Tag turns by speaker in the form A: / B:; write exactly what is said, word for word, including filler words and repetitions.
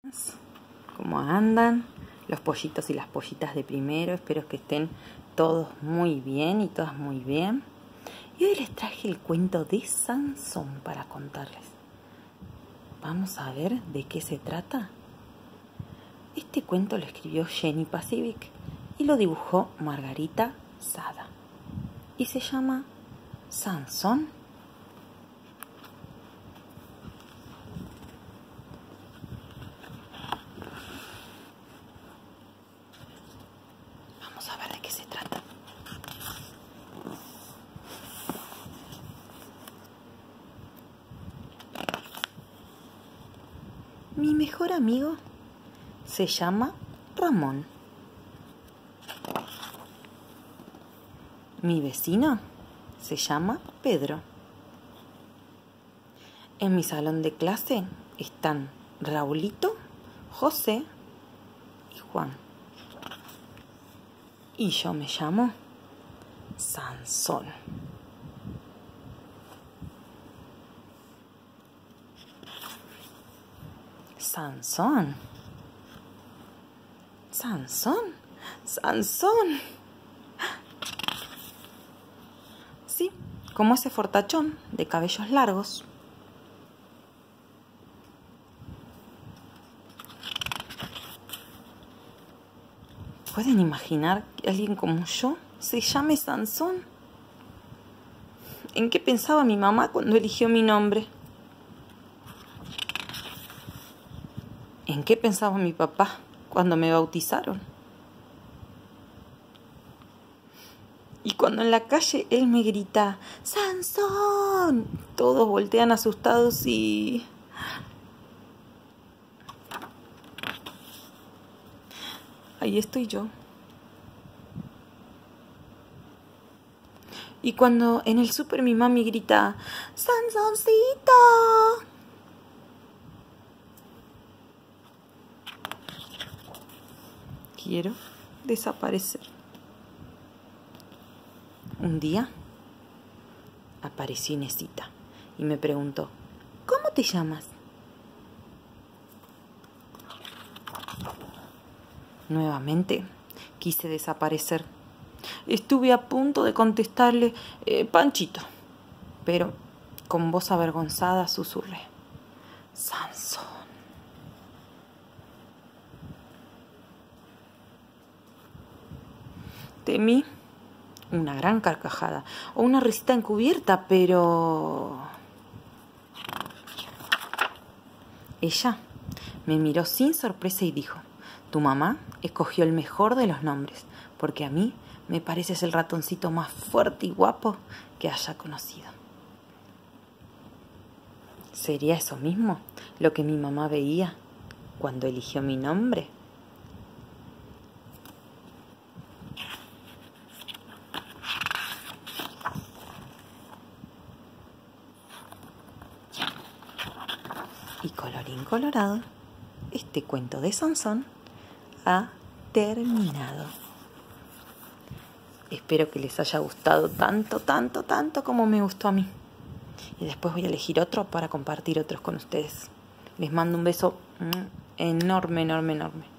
A: ¿Cómo andan los pollitos y las pollitas de primero? Espero que estén todos muy bien y todas muy bien. Y hoy les traje el cuento de Sansón para contarles. Vamos a ver de qué se trata. Este cuento lo escribió Jenny Pacific y lo dibujó Margarita Sada. Y se llama Sansón. Vamos a ver de qué se trata. Mi mejor amigo se llama Ramón. Mi vecino se llama Pedro. En mi salón de clase están Raulito, José y Juan. Y yo me llamo Sansón. Sansón. Sansón. Sansón. Sí, como ese fortachón de cabellos largos. ¿Pueden imaginar que alguien como yo se llame Sansón? ¿En qué pensaba mi mamá cuando eligió mi nombre? ¿En qué pensaba mi papá cuando me bautizaron? Y cuando en la calle él me grita ¡Sansón! Todos voltean asustados y... ahí estoy yo. Y cuando en el súper mi mami grita ¡Sansoncito! Quiero desaparecer. Un día apareció Inesita y me preguntó, ¿cómo te llamas? Nuevamente quise desaparecer. Estuve a punto de contestarle eh, Panchito, pero con voz avergonzada susurré, Sansón. Temí una gran carcajada o una risita encubierta, pero... ella me miró sin sorpresa y dijo, tu mamá escogió el mejor de los nombres, porque a mí me pareces el ratoncito más fuerte y guapo que haya conocido. ¿Sería eso mismo lo que mi mamá veía cuando eligió mi nombre? Y colorín colorado, este cuento de Sansón ha terminado. Espero que les haya gustado tanto, tanto, tanto como me gustó a mí. Y después voy a elegir otro para compartir otros con ustedes. Les mando un beso enorme, enorme, enorme.